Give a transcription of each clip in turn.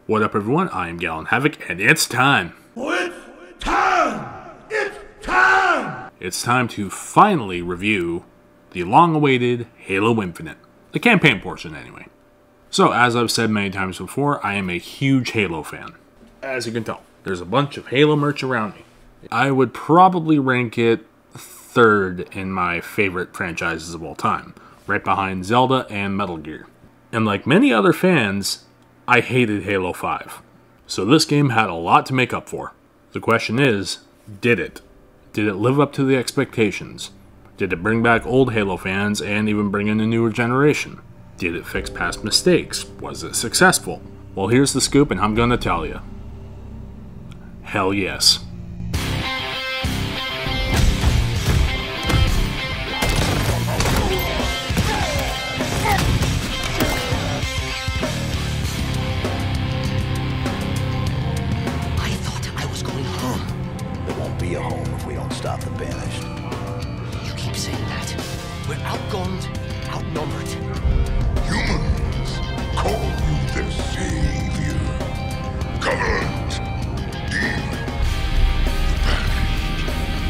What up everyone, I am GallantHavoc, and it's time! It's time! It's time! It's time to finally review the long-awaited Halo Infinite. The campaign portion, anyway. So, as I've said many times before, I am a huge Halo fan. As you can tell, there's a bunch of Halo merch around me. I would probably rank it third in my favorite franchises of all time, right behind Zelda and Metal Gear. And like many other fans, I hated Halo 5. So this game had a lot to make up for. The question is, did it? Did it live up to the expectations? Did it bring back old Halo fans and even bring in a newer generation? Did it fix past mistakes? Was it successful? Well, here's the scoop and I'm gonna tell you. Hell yes. Be a home if we don't stop the banished. You keep saying that. We're outgunned, outnumbered. Humans call you their savior. Government, demon, banished,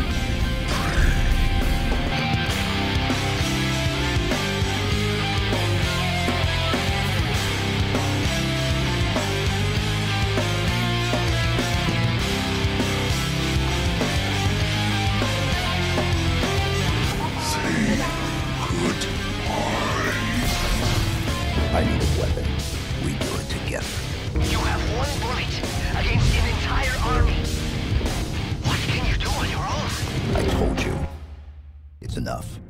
I need a weapon. We do it together. You have one bullet against an entire army. What can you do on your own? I told you. It's enough.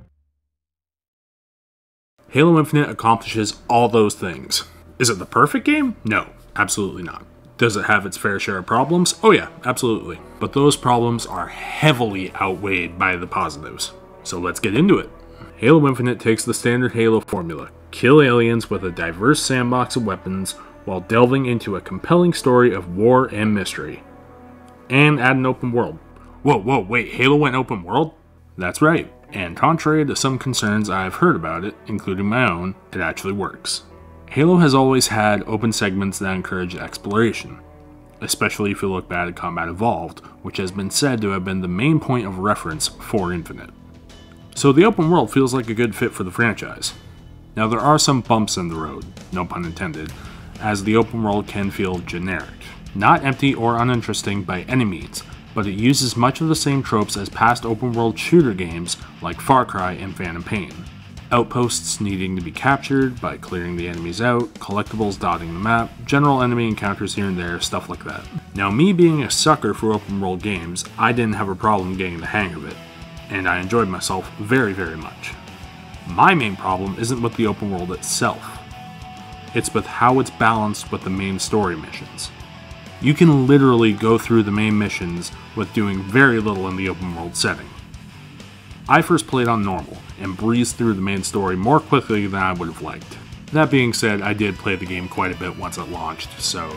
Halo Infinite accomplishes all those things. Is it the perfect game? No, absolutely not. Does it have its fair share of problems? Oh yeah, absolutely. But those problems are heavily outweighed by the positives. So let's get into it. Halo Infinite takes the standard Halo formula. Kill aliens with a diverse sandbox of weapons while delving into a compelling story of war and mystery. And add an open world. Whoa, wait, Halo went open world? That's right, and contrary to some concerns I've heard about it, including my own, it actually works. Halo has always had open segments that encourage exploration, especially if you look back at Combat Evolved, which has been said to have been the main point of reference for Infinite. So the open world feels like a good fit for the franchise. Now there are some bumps in the road, no pun intended, as the open world can feel generic. Not empty or uninteresting by any means, but it uses much of the same tropes as past open world shooter games like Far Cry and Phantom Pain. Outposts needing to be captured by clearing the enemies out, collectibles dotting the map, general enemy encounters here and there, stuff like that. Now me being a sucker for open world games, I didn't have a problem getting the hang of it, and I enjoyed myself very, very much. My main problem isn't with the open world itself. It's with how it's balanced with the main story missions. You can literally go through the main missions with doing very little in the open world setting. I first played on normal and breezed through the main story more quickly than I would have liked. That being said, I did play the game quite a bit once it launched, so...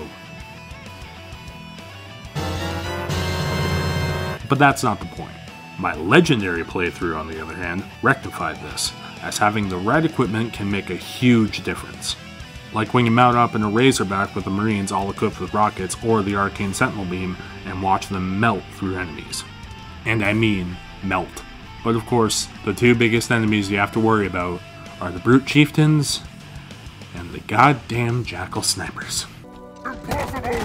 But that's not the point. My legendary playthrough, on the other hand, rectified this, as having the right equipment can make a huge difference. Like when you mount up in a Razorback with the Marines all equipped with rockets or the Arcane Sentinel Beam and watch them melt through enemies. And I mean melt. But of course, the two biggest enemies you have to worry about are the Brute Chieftains and the goddamn Jackal Snipers. impossible!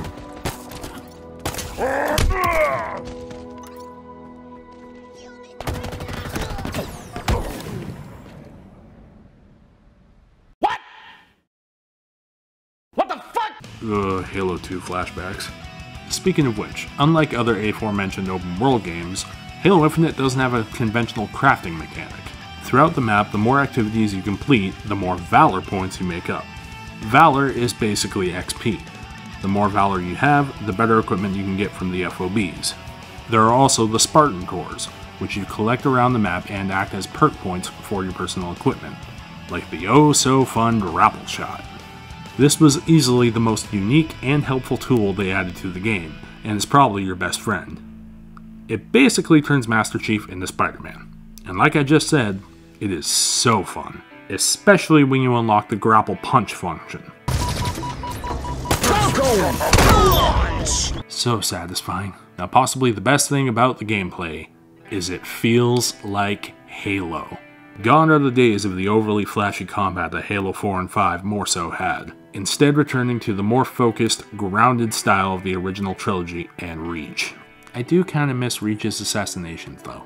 Halo 2 flashbacks. Speaking of which, unlike other aforementioned open world games, Halo Infinite doesn't have a conventional crafting mechanic. Throughout the map, the more activities you complete, the more Valor points you make up. Valor is basically XP. The more Valor you have, the better equipment you can get from the FOBs. There are also the Spartan cores, which you collect around the map and act as perk points for your personal equipment, like the oh-so-fun Grapple Shot. This was easily the most unique and helpful tool they added to the game, and is probably your best friend. It basically turns Master Chief into Spider-Man, and like I just said, it is so fun, especially when you unlock the grapple punch function. So satisfying. Now possibly the best thing about the gameplay is it feels like Halo. Gone are the days of the overly flashy combat that Halo 4 and 5 more so had, instead returning to the more focused, grounded style of the original trilogy and Reach. I do kinda miss Reach's assassinations though.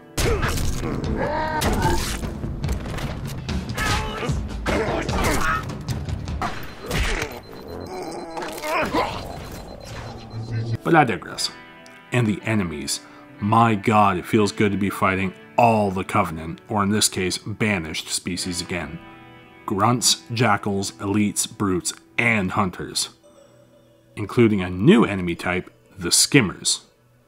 But I digress. And the enemies. My god, it feels good to be fighting all the Covenant, or in this case, banished species again. Grunts, jackals, elites, brutes, and hunters. Including a new enemy type, the skimmers.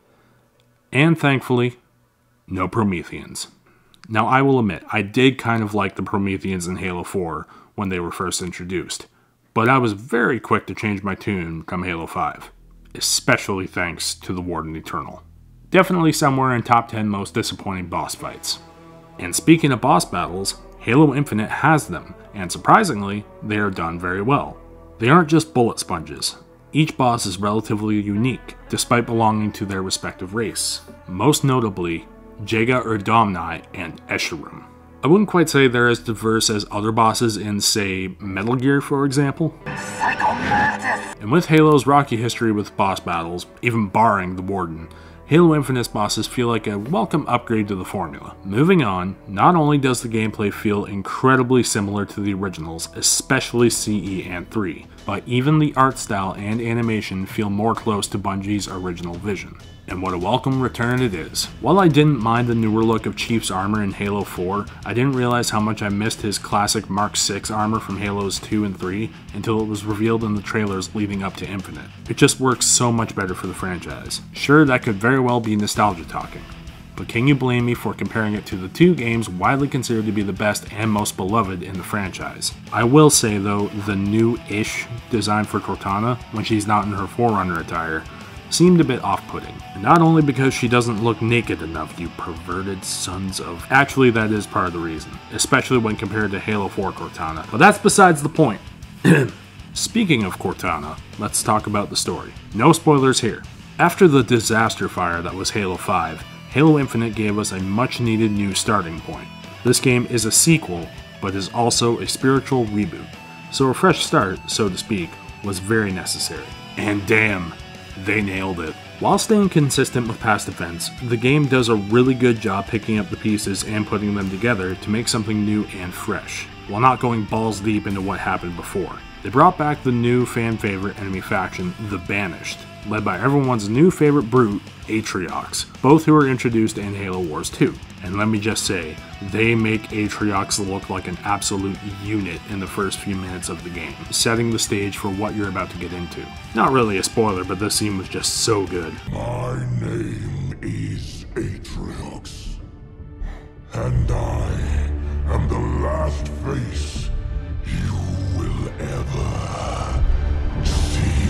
And thankfully, no Prometheans. Now I will admit, I did kind of like the Prometheans in Halo 4 when they were first introduced, but I was very quick to change my tune come Halo 5. Especially thanks to the Warden Eternal. Definitely somewhere in top 10 most disappointing boss fights. And speaking of boss battles, Halo Infinite has them, and surprisingly, they are done very well. They aren't just bullet sponges. Each boss is relatively unique, despite belonging to their respective race. Most notably, Jaga Erdamni and Escharum. I wouldn't quite say they're as diverse as other bosses in, say, Metal Gear, for example. And with Halo's rocky history with boss battles, even barring the Warden, Halo Infinite's bosses feel like a welcome upgrade to the formula. Moving on, not only does the gameplay feel incredibly similar to the originals, especially CE and 3, but even the art style and animation feel more close to Bungie's original vision. And what a welcome return it is. While I didn't mind the newer look of Chief's armor in Halo 4, I didn't realize how much I missed his classic Mark 6 armor from Halos 2 and 3 until it was revealed in the trailers leading up to Infinite. It just works so much better for the franchise. Sure, that could very well be nostalgia talking, but can you blame me for comparing it to the two games widely considered to be the best and most beloved in the franchise? I will say though, the new-ish design for Cortana, when she's not in her Forerunner attire, seemed a bit off-putting. And not only because she doesn't look naked enough, you perverted sons of... Actually, that is part of the reason, especially when compared to Halo 4 Cortana. But that's besides the point. Speaking of Cortana, let's talk about the story. No spoilers here. After the disaster fire that was Halo 5, Halo Infinite gave us a much-needed new starting point. This game is a sequel, but is also a spiritual reboot. So a fresh start, so to speak, was very necessary. And damn, they nailed it. While staying consistent with past events, the game does a really good job picking up the pieces and putting them together to make something new and fresh, while not going balls deep into what happened before. They brought back the new fan favorite enemy faction, the Banished, led by everyone's new favorite brute, Atriox, both who were introduced in Halo Wars 2. And let me just say, they make Atriox look like an absolute unit in the first few minutes of the game, setting the stage for what you're about to get into. Not really a spoiler, but this scene was just so good. My name is Atriox, and I am the last face you will ever see.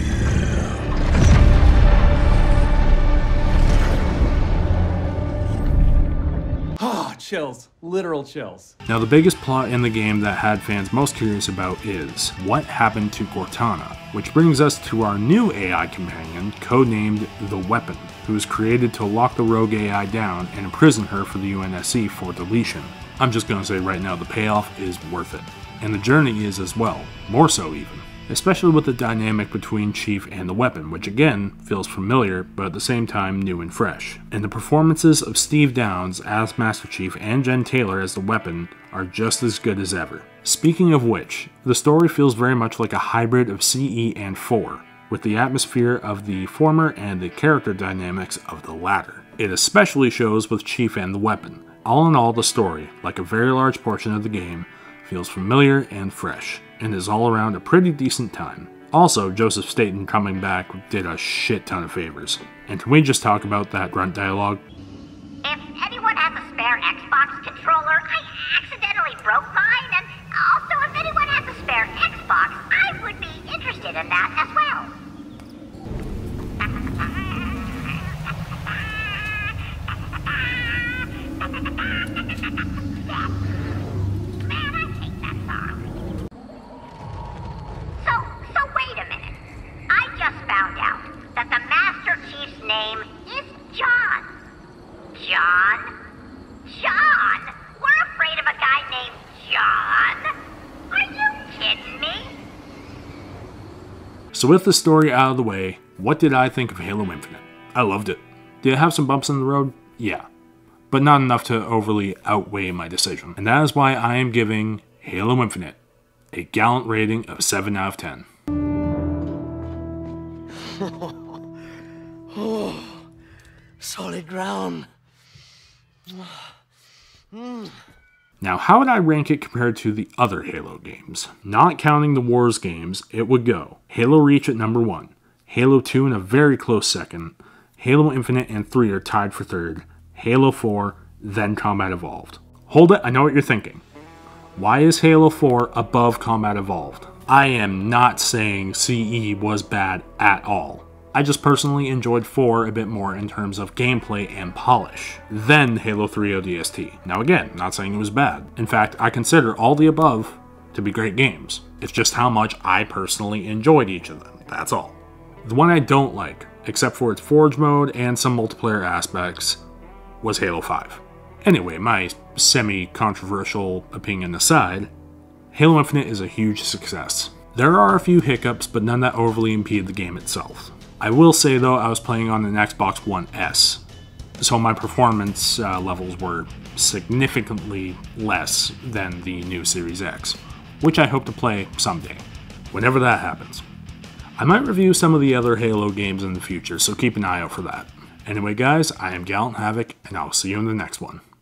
Chills. Literal chills. Now the biggest plot in the game that had fans most curious about is what happened to Cortana, which brings us to our new AI companion, codenamed the Weapon, who was created to lock the rogue AI down and imprison her for the UNSC for deletion. I'm just gonna say right now, the payoff is worth it. And the journey is as well, more so even. Especially with the dynamic between Chief and the Weapon, which again feels familiar, but at the same time new and fresh. And the performances of Steve Downes as Master Chief and Jen Taylor as the Weapon are just as good as ever. Speaking of which, the story feels very much like a hybrid of CE and 4, with the atmosphere of the former and the character dynamics of the latter. It especially shows with Chief and the Weapon. All in all, the story, like a very large portion of the game, feels familiar and fresh, and is all around a pretty decent time. Also, Joseph Staten coming back did a shit ton of favors. And can we just talk about that grunt dialogue? If anyone has a spare Xbox controller, I accidentally broke mine, and also if anyone has a spare Xbox, I would be interested in that as well. So wait a minute. I So with the story out of the way, what did I think of Halo Infinite? I loved it. Did it have some bumps in the road? Yeah. But not enough to overly outweigh my decision. And that is why I am giving Halo Infinite a Gallant rating of 7 out of 10. Solid ground. Now, how would I rank it compared to the other Halo games? Not counting the Wars games, it would go Halo Reach at number 1, Halo 2 in a very close second, Halo Infinite and 3 are tied for third, Halo 4, then Combat Evolved. Hold it, I know what you're thinking. Why is Halo 4 above Combat Evolved? I am not saying CE was bad at all. I just personally enjoyed 4 a bit more in terms of gameplay and polish than Halo 3 ODST. Now again, not saying it was bad. In fact, I consider all the above to be great games. It's just how much I personally enjoyed each of them, that's all. The one I don't like, except for its Forge mode and some multiplayer aspects, was Halo 5. Anyway, my semi-controversial opinion aside, Halo Infinite is a huge success. There are a few hiccups, but none that overly impede the game itself. I will say though, I was playing on an Xbox One S, so my performance levels were significantly less than the new Series X, which I hope to play someday, whenever that happens. I might review some of the other Halo games in the future, so keep an eye out for that. Anyway guys, I am GallantHavoc, and I'll see you in the next one.